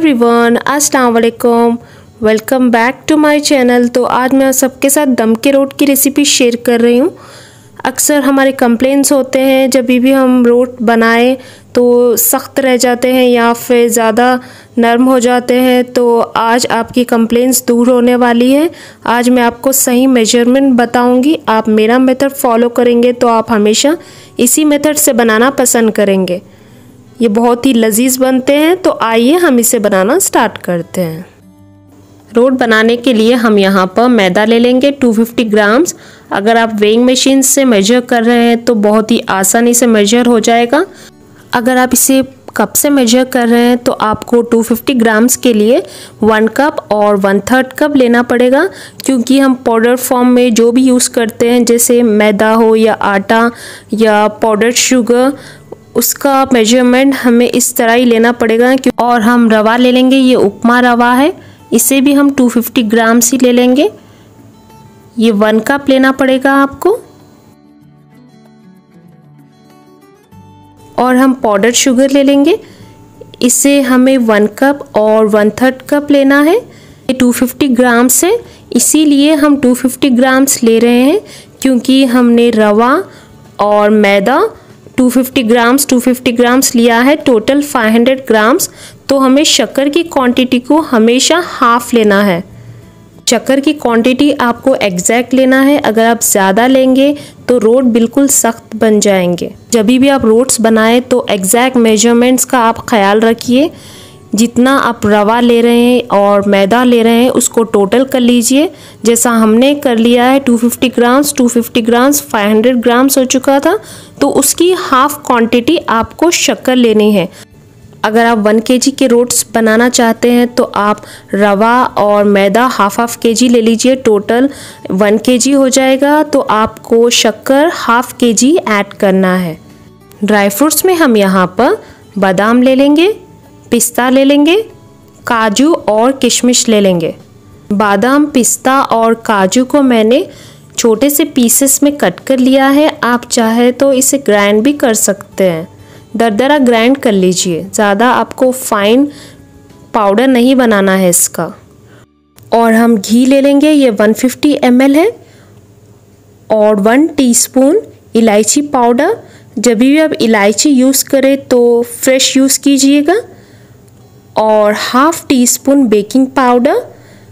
Everyone, अस्सलाम वालेकुम। Welcome back to my channel. तो आज मैं सबके साथ दम के रोट की रेसिपी शेयर कर रही हूँ। अक्सर हमारे कंप्लेंट्स होते हैं जब भी हम रोट बनाएं तो सख्त रह जाते हैं या फिर ज़्यादा नरम हो जाते हैं। तो आज आपकी कंप्लेंट्स दूर होने वाली है। आज मैं आपको सही मेजरमेंट बताऊंगी। आप मेरा मेथड फॉलो करेंगे तो आप हमेशा इसी मेथड से बनाना पसंद करेंगे। ये बहुत ही लजीज बनते हैं। तो आइए हम इसे बनाना स्टार्ट करते हैं। रोट बनाने के लिए हम यहाँ पर मैदा ले लेंगे 250 ग्राम्स। अगर आप वेइंग मशीन से मेजर कर रहे हैं तो बहुत ही आसानी से मेजर हो जाएगा। अगर आप इसे कप से मेजर कर रहे हैं तो आपको 250 ग्राम्स के लिए 1 कप और 1/3 कप लेना पड़ेगा, क्योंकि हम पाउडर फॉर्म में जो भी यूज़ करते हैं जैसे मैदा हो या आटा या पाउडर शुगर, उसका मेजरमेंट हमें इस तरह ही लेना पड़ेगा। और हम रवा ले लेंगे, ये उपमा रवा है, इसे भी हम 250 ग्राम्स ही ले लेंगे। ये 1 कप लेना पड़ेगा आपको। और हम पाउडर शुगर ले लेंगे, इसे हमें 1 कप और 1/3 कप लेना है। ये 250 ग्राम्स है, इसीलिए हम 250 ग्राम्स ले रहे हैं, क्योंकि हमने रवा और मैदा 250 ग्राम्स लिया है, टोटल 500 ग्राम्स। तो हमें शक्कर की क्वांटिटी को हमेशा हाफ लेना है। शक्कर की क्वांटिटी आपको एग्जैक्ट लेना है। अगर आप ज़्यादा लेंगे तो रोट बिल्कुल सख्त बन जाएंगे। जब भी आप रोट्स बनाएं तो एग्जैक्ट मेजरमेंट्स का आप ख्याल रखिए। जितना आप रवा ले रहे हैं और मैदा ले रहे हैं उसको टोटल कर लीजिए। जैसा हमने कर लिया है 250 ग्राम्स 500 ग्राम्स हो चुका था, तो उसकी हाफ क्वांटिटी आपको शक्कर लेनी है। अगर आप 1 kg के रोट्स बनाना चाहते हैं तो आप रवा और मैदा हाफ kg ले लीजिए, टोटल 1 kg हो जाएगा। तो आपको शक्कर हाफ kg ऐड करना है। ड्राई फ्रूट्स में हम यहाँ पर बादाम ले लेंगे, पिस्ता ले लेंगे, काजू और किशमिश ले लेंगे। बादाम, पिस्ता और काजू को मैंने छोटे से पीसेस में कट कर लिया है। आप चाहे तो इसे ग्राइंड भी कर सकते हैं, दरदरा ग्राइंड कर लीजिए, ज़्यादा आपको फाइन पाउडर नहीं बनाना है इसका। और हम घी ले लेंगे, ये 150 ml है। और 1 टीस्पून इलायची पाउडर। जब भी आप इलायची यूज़ करें तो फ्रेश यूज़ कीजिएगा। और half teaspoon baking powder,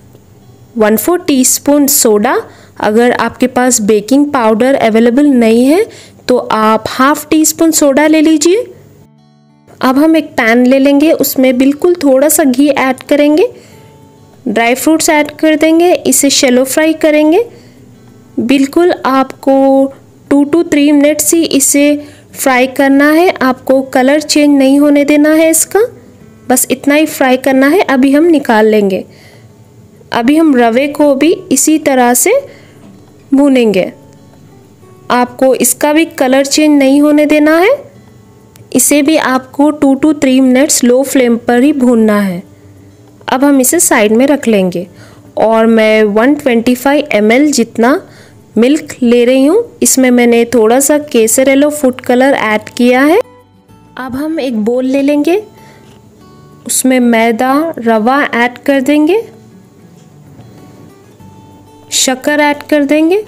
1/4 teaspoon soda. अगर आपके पास बेकिंग पाउडर अवेलेबल नहीं है तो आप हाफ टीस्पून सोडा ले लीजिए। अब हम एक पैन ले लेंगे, उसमें बिल्कुल थोड़ा सा घी ऐड करेंगे, ड्राई फ्रूट्स ऐड कर देंगे, इसे शैलो फ्राई करेंगे। बिल्कुल आपको 2 to 3 मिनट्स ही इसे फ्राई करना है। आपको कलर चेंज नहीं होने देना है इसका, बस इतना ही फ्राई करना है। अभी हम निकाल लेंगे। अभी हम रवे को भी इसी तरह से भूनेंगे। आपको इसका भी कलर चेंज नहीं होने देना है। इसे भी आपको 2 to 3 मिनट्स लो फ्लेम पर ही भूनना है। अब हम इसे साइड में रख लेंगे। और मैं 125 ml जितना मिल्क ले रही हूँ। इसमें मैंने थोड़ा सा केसर येलो फूड कलर ऐड किया है। अब हम एक बोल ले लेंगे, उसमें मैदा, रवा ऐड कर देंगे, शक्कर ऐड कर देंगे,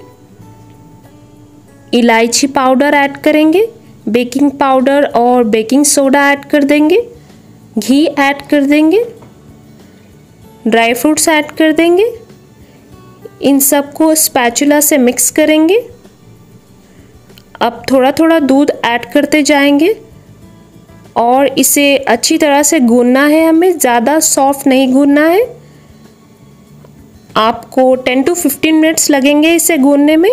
इलायची पाउडर ऐड करेंगे, बेकिंग पाउडर और बेकिंग सोडा ऐड कर देंगे, घी ऐड कर देंगे, ड्राई फ्रूट्स ऐड कर देंगे। इन सबको स्पैचुला से मिक्स करेंगे। अब थोड़ा थोड़ा दूध ऐड करते जाएंगे और इसे अच्छी तरह से गूंदना है। हमें ज़्यादा सॉफ्ट नहीं गूंदना है। आपको 10 to 15 मिनट्स लगेंगे इसे गूंदने में।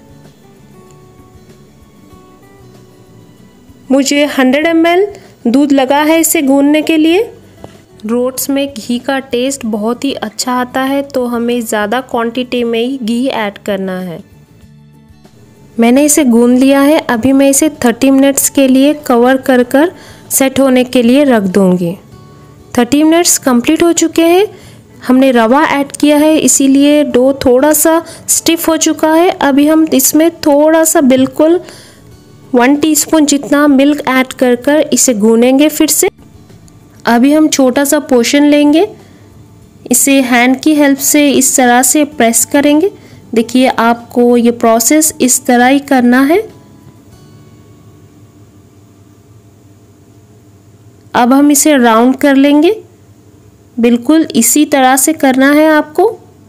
मुझे 100 ml दूध लगा है इसे गूंदने के लिए। रोट्स में घी का टेस्ट बहुत ही अच्छा आता है, तो हमें ज़्यादा क्वांटिटी में ही घी ऐड करना है। मैंने इसे गूंद लिया है। अभी मैं इसे 30 मिनट्स के लिए कवर कर कर सेट होने के लिए रख दूंगी। 30 मिनट्स कंप्लीट हो चुके हैं। हमने रवा ऐड किया है, इसीलिए डो थोड़ा सा स्टिफ हो चुका है। अभी हम इसमें थोड़ा सा बिल्कुल 1 टीस्पून जितना मिल्क ऐड कर कर इसे गूनेंगे फिर से। अभी हम छोटा सा पोर्शन लेंगे, इसे हैंड की हेल्प से इस तरह से प्रेस करेंगे। देखिए आपको ये प्रोसेस इस तरह ही करना है। अब हम इसे राउंड कर लेंगे, बिल्कुल इसी तरह से करना है आपको।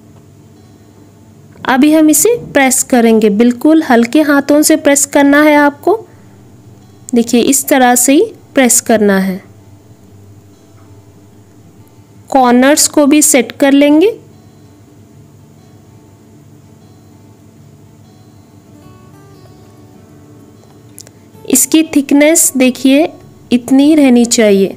अभी हम इसे प्रेस करेंगे, बिल्कुल हल्के हाथों से प्रेस करना है आपको। देखिए इस तरह से ही प्रेस करना है। कॉर्नर्स को भी सेट कर लेंगे। इसकी थिकनेस देखिए इतनी रहनी चाहिए,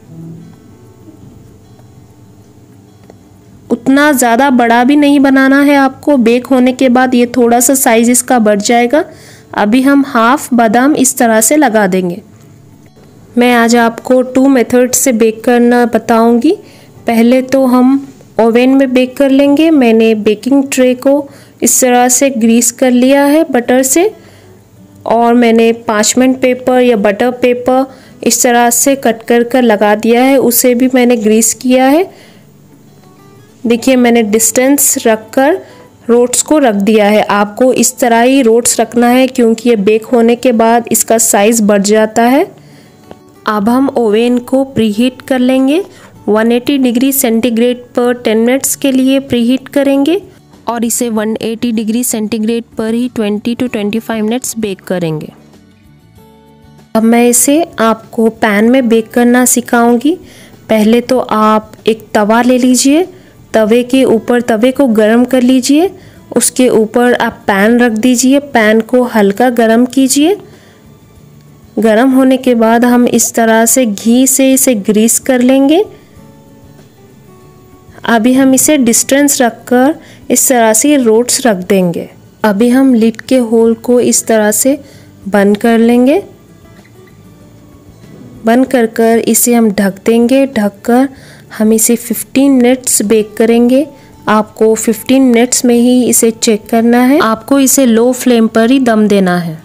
उतना ज़्यादा बड़ा भी नहीं बनाना है आपको। बेक होने के बाद ये थोड़ा सा साइज इसका बढ़ जाएगा। अभी हम हाफ बादाम इस तरह से लगा देंगे। मैं आज आपको 2 मेथड से बेक करना बताऊंगी। पहले तो हम ओवन में बेक कर लेंगे। मैंने बेकिंग ट्रे को इस तरह से ग्रीस कर लिया है बटर से, और मैंने पार्चमेंट पेपर या बटर पेपर इस तरह से कट कर लगा दिया है, उसे भी मैंने ग्रीस किया है। देखिए मैंने डिस्टेंस रखकर रोट्स को रख दिया है। आपको इस तरह ही रोट्स रखना है क्योंकि ये बेक होने के बाद इसका साइज़ बढ़ जाता है। अब हम ओवन को प्रीहीट कर लेंगे। 180 डिग्री सेंटीग्रेड पर 10 मिनट्स के लिए प्रीहीट करेंगे और इसे 180 डिग्री सेंटीग्रेड पर ही 20 to 25 मिनट्स बेक करेंगे। अब मैं इसे आपको पैन में बेक करना सिखाऊंगी। पहले तो आप एक तवा ले लीजिए, तवे के ऊपर तवे को गरम कर लीजिए, उसके ऊपर आप पैन रख दीजिए, पैन को हल्का गरम कीजिए। गरम होने के बाद हम इस तरह से घी से इसे ग्रीस कर लेंगे। अभी हम इसे डिस्टेंस रखकर इस तरह से रोट्स रख देंगे। अभी हम लिड के होल को इस तरह से बंद कर लेंगे। बंद कर इसे हम ढक देंगे। ढककर हम इसे 15 मिनट्स बेक करेंगे। आपको 15 मिनट्स में ही इसे चेक करना है। आपको इसे लो फ्लेम पर ही दम देना है।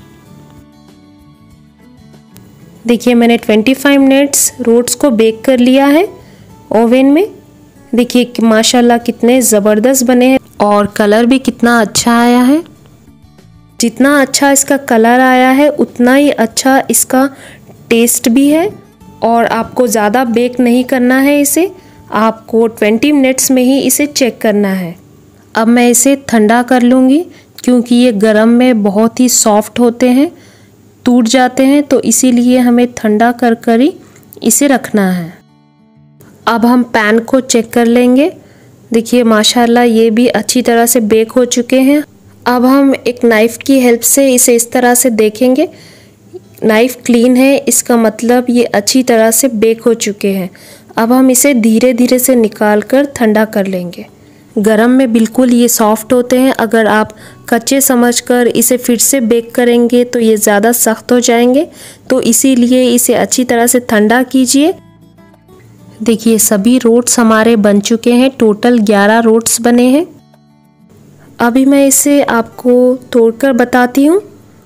देखिए मैंने 25 मिनट्स रोट्स को बेक कर लिया है ओवन में। देखिए माशाल्लाह कितने ज़बरदस्त बने हैं और कलर भी कितना अच्छा आया है। जितना अच्छा इसका कलर आया है उतना ही अच्छा इसका टेस्ट भी है। और आपको ज़्यादा बेक नहीं करना है इसे, आपको 20 मिनट्स में ही इसे चेक करना है। अब मैं इसे ठंडा कर लूँगी क्योंकि ये गरम में बहुत ही सॉफ्ट होते हैं, टूट जाते हैं, तो इसीलिए हमें ठंडा कर ही इसे रखना है। अब हम पैन को चेक कर लेंगे। देखिए माशाल्लाह ये भी अच्छी तरह से बेक हो चुके हैं। अब हम एक नाइफ़ की हेल्प से इसे इस तरह से देखेंगे। नाइफ़ क्लीन है, इसका मतलब ये अच्छी तरह से बेक हो चुके हैं। अब हम इसे धीरे धीरे से निकाल कर ठंडा कर लेंगे। गरम में बिल्कुल ये सॉफ्ट होते हैं। अगर आप कच्चे समझकर इसे फिर से बेक करेंगे तो ये ज़्यादा सख्त हो जाएंगे, तो इसीलिए इसे अच्छी तरह से ठंडा कीजिए। देखिए सभी रोट्स हमारे बन चुके हैं। टोटल 11 रोट्स बने हैं। अभी मैं इसे आपको तोड़कर बताती हूँ।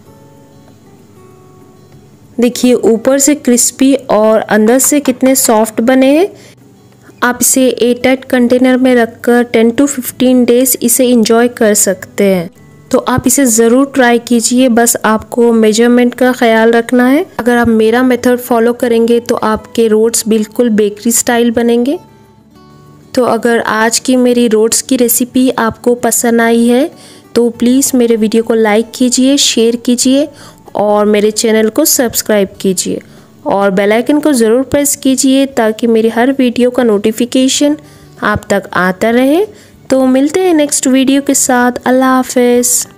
देखिए ऊपर से क्रिस्पी और अंदर से कितने सॉफ्ट बने हैं। आप इसे एयरटाइट कंटेनर में रखकर 10 to 15 डेज़ इसे एंजॉय कर सकते हैं। तो आप इसे ज़रूर ट्राई कीजिए, बस आपको मेजरमेंट का ख्याल रखना है। अगर आप मेरा मेथड फॉलो करेंगे तो आपके रोट्स बिल्कुल बेकरी स्टाइल बनेंगे। तो अगर आज की मेरी रोट्स की रेसिपी आपको पसंद आई है तो प्लीज़ मेरे वीडियो को लाइक कीजिए, शेयर कीजिए और मेरे चैनल को सब्सक्राइब कीजिए और बेल आइकन को ज़रूर प्रेस कीजिए ताकि मेरी हर वीडियो का नोटिफिकेशन आप तक आता रहे। तो मिलते हैं नेक्स्ट वीडियो के साथ। अल्लाह हाफ़िज़।